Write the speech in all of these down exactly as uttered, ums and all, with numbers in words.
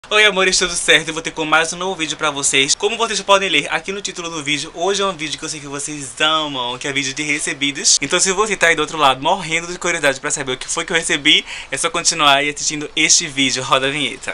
Oi amores, tudo certo? Eu vou ter com mais um novo vídeo pra vocês. Como vocês podem ler aqui no título do vídeo, hoje é um vídeo que eu sei que vocês amam, que é vídeo de recebidos. Então se você tá aí do outro lado morrendo de curiosidade pra saber o que foi que eu recebi, é só continuar aí assistindo este vídeo. Roda a vinheta.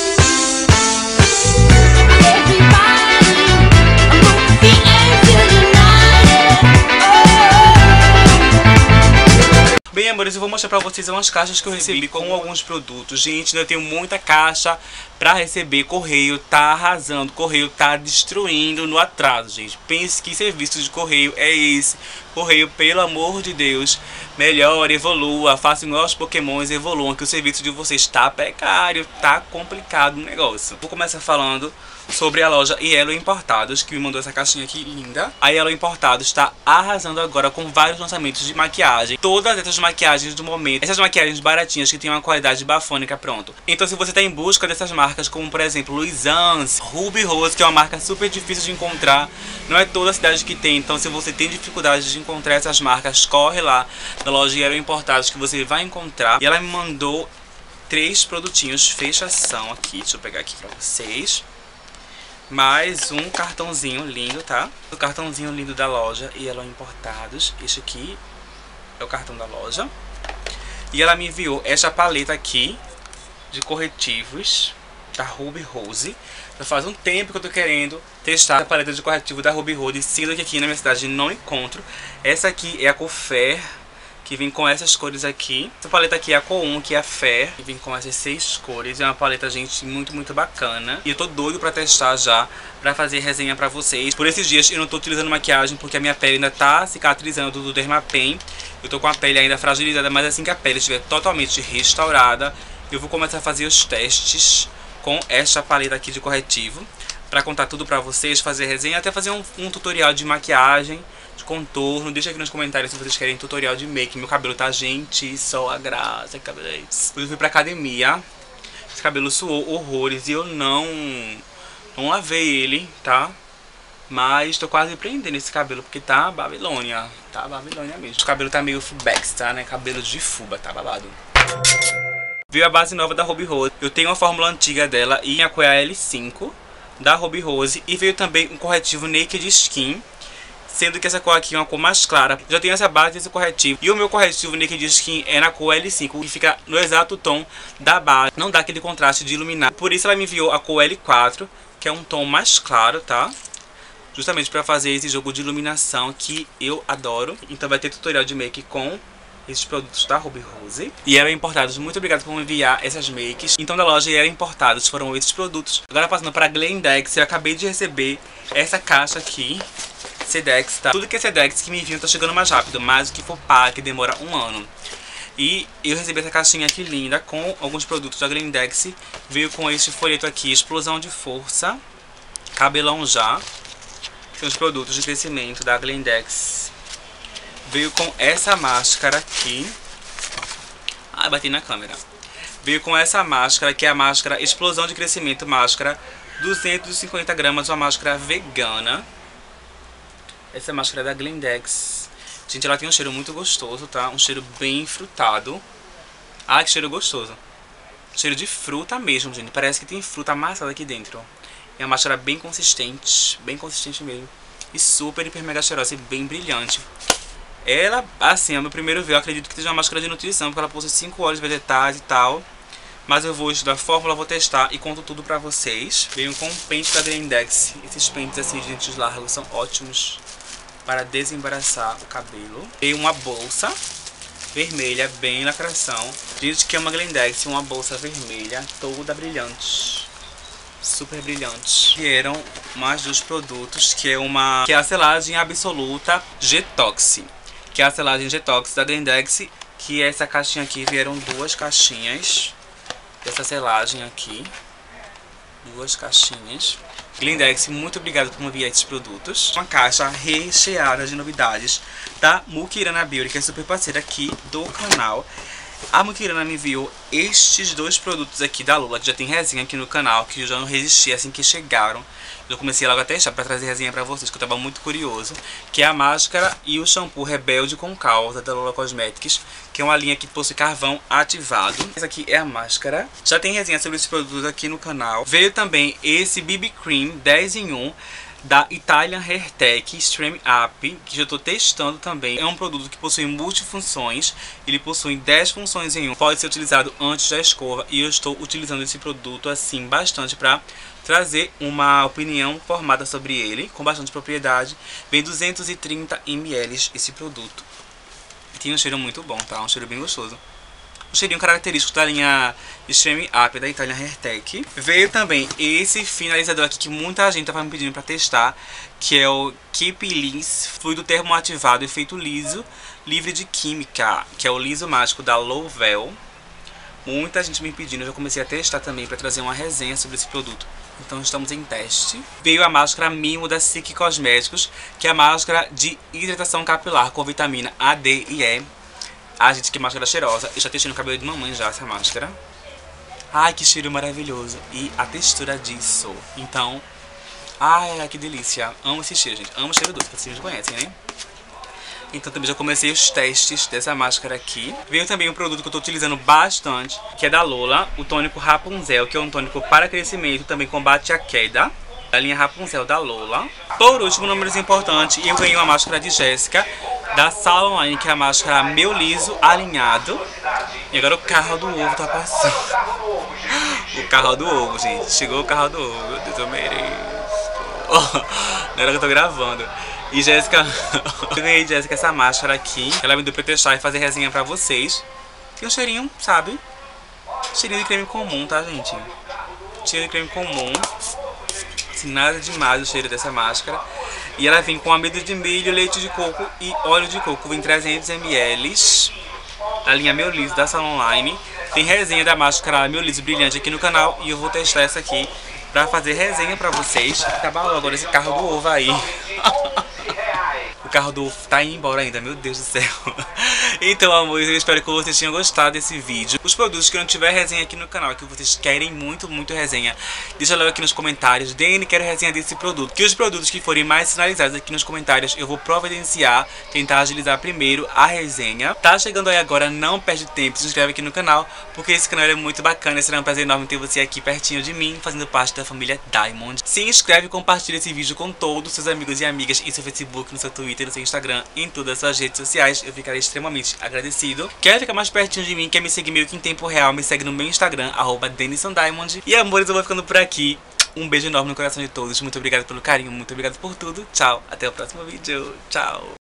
Bem, amores, eu vou mostrar pra vocês umas caixas que eu recebi com alguns produtos. Gente, eu tenho muita caixa pra receber. Correio tá arrasando, Correio tá destruindo no atraso, gente. Pense que serviço de Correio é esse. Correio, pelo amor de Deus, melhore, evolua, faça igual os pokémons, evoluam, que o serviço de vocês tá precário, tá complicado o negócio. Vou começar falando sobre a loja Yellow Importados, que me mandou essa caixinha aqui linda. A Yellow Importados está arrasando agora com vários lançamentos de maquiagem. Todas essas maquiagens do momento, essas maquiagens baratinhas que tem uma qualidade bafônica, pronto. Então se você está em busca dessas marcas, como por exemplo Luisans, Ruby Rose, que é uma marca super difícil de encontrar, não é toda a cidade que tem, então se você tem dificuldade de encontrar essas marcas, corre lá na loja Yellow Importados que você vai encontrar. E ela me mandou três produtinhos fechação aqui, deixa eu pegar aqui pra vocês. Mais um cartãozinho lindo, tá? O cartãozinho lindo da loja Yellow Importados. Este aqui é o cartão da loja. E ela me enviou esta paleta aqui de corretivos da Ruby Rose. Já faz um tempo que eu tô querendo testar a paleta de corretivo da Ruby Rose, sendo que aqui na minha cidade não encontro. Essa aqui é a cor Fair, que vem com essas cores aqui. Essa paleta aqui é a cor um, que é a Fair, que vem com essas seis cores. É uma paleta, gente, muito, muito bacana. E eu tô doido pra testar já, pra fazer resenha pra vocês. Por esses dias eu não tô utilizando maquiagem, porque a minha pele ainda tá cicatrizando do Dermapen. Eu tô com a pele ainda fragilizada, mas assim que a pele estiver totalmente restaurada, eu vou começar a fazer os testes com esta paleta aqui de corretivo, pra contar tudo pra vocês, fazer resenha, até fazer um, um tutorial de maquiagem, de contorno. Deixa aqui nos comentários se vocês querem tutorial de make. Meu cabelo tá, gente, só a graça, cabelo é isso. Eu fui pra academia, esse cabelo suou horrores e eu não, não lavei ele, tá? Mas tô quase prendendo esse cabelo, porque tá Babilônia, tá Babilônia mesmo. O cabelo tá meio fubex, tá, né? Cabelo de fuba, tá babado. Veio a base nova da Ruby Rose. Eu tenho a fórmula antiga dela e a cor é a L cinco da Ruby Rose. E veio também um corretivo Naked Skin, sendo que essa cor aqui é uma cor mais clara. Já tenho essa base desse corretivo. E o meu corretivo Naked Skin é na cor L cinco, que fica no exato tom da base. Não dá aquele contraste de iluminar. Por isso ela me enviou a cor L quatro, que é um tom mais claro, tá? Justamente para fazer esse jogo de iluminação que eu adoro. Então vai ter tutorial de make com esses produtos da Ruby Rose. E Yellow Importados, muito obrigado por me enviar essas makes. Então da loja Yellow Importados foram esses produtos. Agora passando para a Glendex, eu acabei de receber essa caixa aqui, Sedex, tá? Tudo que é Sedex que me enviam tá chegando mais rápido, mais o que for pago, que demora um ano. E eu recebi essa caixinha aqui linda com alguns produtos da Glendex. Veio com este folheto aqui, Explosão de Força, Cabelão Já. São os produtos de crescimento da Glendex. Veio com essa máscara aqui. Ah, bati na câmera. Veio com essa máscara, que é a máscara Explosão de Crescimento, máscara duzentos e cinquenta gramas, uma máscara vegana. Essa máscara é da Glendex. Gente, ela tem um cheiro muito gostoso, tá? Um cheiro bem frutado. Ah, que cheiro gostoso. Cheiro de fruta mesmo, gente. Parece que tem fruta amassada aqui dentro. É uma máscara bem consistente, bem consistente mesmo. E super, hiper, mega cheirosa e bem brilhante. Ela, assim, é o meu primeiro vídeo. Eu acredito que seja uma máscara de nutrição, porque ela possui cinco óleos vegetais e tal. Mas eu vou estudar a fórmula, vou testar e conto tudo pra vocês. Venho com um pente da Glendex. Esses pentes assim de dentes largos são ótimos para desembaraçar o cabelo. Veio uma bolsa vermelha, bem lacração. Gente, que é uma Glendex, uma bolsa vermelha, toda brilhante. Super brilhante. Vieram mais dois produtos, que é uma que é a selagem absoluta G-Tox, que é a selagem G-Tox da Glendex, que é essa caixinha aqui. Vieram duas caixinhas dessa selagem aqui, duas caixinhas. Glendex, muito obrigado por me enviar esses produtos. Uma caixa recheada de novidades da Mukirana Beauty, que é super parceira aqui do canal. A Mutirana me enviou estes dois produtos aqui da Lola, que já tem resenha aqui no canal, que eu já não resisti assim que chegaram. Eu comecei logo a testar pra trazer resenha pra vocês, que eu tava muito curioso. Que é a máscara e o shampoo Rebelde com Causa, da Lola Cosmetics, que é uma linha que possui carvão ativado. Essa aqui é a máscara. Já tem resenha sobre esse produto aqui no canal. Veio também esse B B Cream dez em um, da Italian Hair Tech Extreme Up, que já estou testando também. É um produto que possui multifunções. Ele possui dez funções em um. Pode ser utilizado antes da escova. E eu estou utilizando esse produto assim bastante para trazer uma opinião formada sobre ele, com bastante propriedade. Vem duzentos e trinta mililitros esse produto. Tem um cheiro muito bom, tá? Um cheiro bem gostoso. O cheirinho característico da linha Extreme Up da Italian Hair Tech. Veio também esse finalizador aqui que muita gente tava me pedindo pra testar, que é o Keep Liss Fluido Termoativado Efeito Liso Livre de Química, que é o liso mágico da Lovell. Muita gente me pedindo, eu já comecei a testar também pra trazer uma resenha sobre esse produto. Então estamos em teste. Veio a máscara Mimo da Sik Cosméticos, que é a máscara de hidratação capilar com vitamina A, D e E. Ai, gente, que máscara cheirosa. Eu já testei no cabelo de mamãe já essa máscara. Ai, que cheiro maravilhoso. E a textura disso. Então, ai, que delícia. Amo esse cheiro, gente. Amo o cheiro doce, vocês conhecem, né? Então também já comecei os testes dessa máscara aqui. Veio também um produto que eu tô utilizando bastante, que é da Lola, o tônico Rapunzel, que é um tônico para crescimento, também combate a queda, da linha Rapunzel da Lola. Por último, números importantes, eu ganhei uma máscara de Jéssica, da Salon Line, que é a máscara Meu Liso Alinhado. E agora o carro do ovo tá passando. O carro do ovo, gente. Chegou o carro do ovo. Meu Deus, eu mereço. Oh, na hora que eu tô gravando. E Jéssica, eu ganhei de Jéssica essa máscara aqui. Ela me deu pra testar e fazer resenha pra vocês. Tem um cheirinho, sabe? Cheirinho de creme comum, tá, gente? Cheirinho de creme comum. Assim, nada demais o cheiro dessa máscara. E ela vem com amido de milho, leite de coco e óleo de coco. Vem trezentos mililitros. A linha Meu Liso da Salon Line. Tem resenha da máscara Meu Liso Brilhante aqui no canal. E eu vou testar essa aqui pra fazer resenha pra vocês. Tá bom, agora esse carro do ovo aí. O carro do ovo tá indo embora ainda, meu Deus do céu. Então, amores, eu espero que vocês tenham gostado desse vídeo. Os produtos que não tiver resenha aqui no canal, que vocês querem muito, muito resenha, deixa logo aqui nos comentários. D N, quero resenha desse produto. Que os produtos que forem mais sinalizados aqui nos comentários, eu vou providenciar, tentar agilizar primeiro a resenha. Tá chegando aí agora, não perde tempo, se inscreve aqui no canal, porque esse canal é muito bacana. Será um prazer enorme ter você aqui pertinho de mim, fazendo parte da família Diamond. Se inscreve e compartilha esse vídeo com todos os seus amigos e amigas em seu Facebook, no seu Twitter, no seu Instagram, em todas as suas redes sociais. Eu ficarei extremamente agradecido. Quer ficar mais pertinho de mim, quer me seguir meio que em tempo real, me segue no meu Instagram, arroba Denison Diamond. E amores, eu vou ficando por aqui. Um beijo enorme no coração de todos. Muito obrigado pelo carinho, muito obrigado por tudo. Tchau, até o próximo vídeo. Tchau.